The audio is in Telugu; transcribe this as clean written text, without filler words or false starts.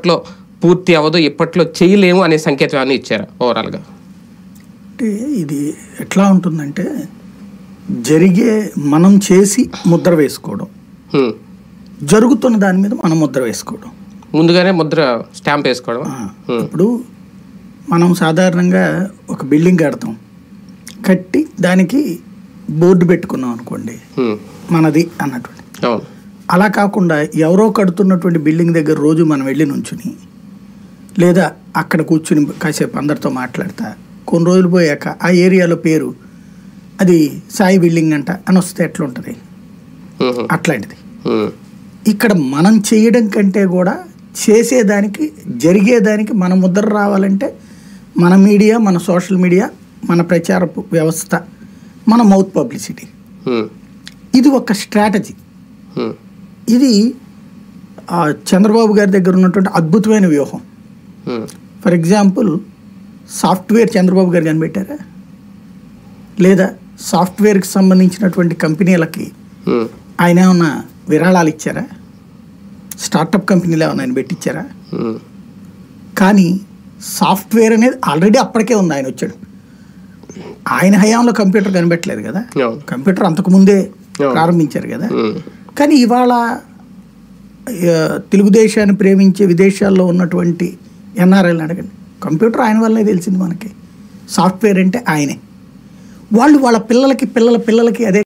ఇప్పట్లో పూర్తి అవ్వదు, ఇప్పట్లో చేయలేము అనే సంకేతాన్ని ఇచ్చారు ఓవరాల్గా? అంటే ఇది ఎట్లా ఉంటుందంటే, మనం చేసి ముద్ర వేసుకోవడం, జరుగుతున్న దాని మీద మనం ముద్ర వేసుకోవడం, ముందుగానే ముద్ర స్టాంప్ వేసుకోవడం. ఇప్పుడు మనం సాధారణంగా ఒక బిల్డింగ్ కడతాం, కట్టి దానికి బోర్డు పెట్టుకున్నాం అనుకోండి, మనది అన్నటువంటి. అలా కాకుండా ఎవరో కడుతున్నటువంటి బిల్డింగ్ దగ్గర రోజు మనం వెళ్ళి నుంచుని, లేదా అక్కడ కూర్చుని కాసేపు అందరితో మాట్లాడతా, కొన్ని రోజులు పోయాక ఆ ఏరియాలో పేరు అది సాయి బిల్డింగ్ అంట అని వస్తే ఎట్లుంటుంది? అట్లాంటిది. ఇక్కడ మనం చేయడం కంటే కూడా చేసేదానికి, జరిగేదానికి మన ముద్ర రావాలంటే మన మీడియా, మన సోషల్ మీడియా, మన ప్రచారపు వ్యవస్థ, మన మౌత్ పబ్లిసిటీ, ఇది ఒక స్ట్రాటజీ. ఇది చంద్రబాబు గారి దగ్గర ఉన్నటువంటి అద్భుతమైన వ్యూహం. ఫర్ ఎగ్జాంపుల్, సాఫ్ట్వేర్ చంద్రబాబు గారు కనిపెట్టారా? లేదా సాఫ్ట్వేర్కి సంబంధించినటువంటి కంపెనీలకి ఆయన ఏమన్నా విరాళాలు ఇచ్చారా? స్టార్టప్ కంపెనీలు ఏమన్నా ఆయన పెట్టించారా? కానీ సాఫ్ట్వేర్ అనేది ఆల్రెడీ అప్పటికే ఉంది. ఆయన వచ్చాడు, ఆయన హయాంలో కంప్యూటర్ కనిపెట్టలేదు కదా, కంప్యూటర్ అంతకుముందే ప్రారంభించారు కదా. కానీ ఇవాళ తెలుగుదేశాన్ని ప్రేమించే విదేశాల్లో ఉన్నటువంటి ఎన్ఆర్ఐలను అడగండి, కంప్యూటర్ ఆయన వల్లనే తెలిసింది మనకి, సాఫ్ట్వేర్ అంటే ఆయనే. వాళ్ళు వాళ్ళ పిల్లలకి అదే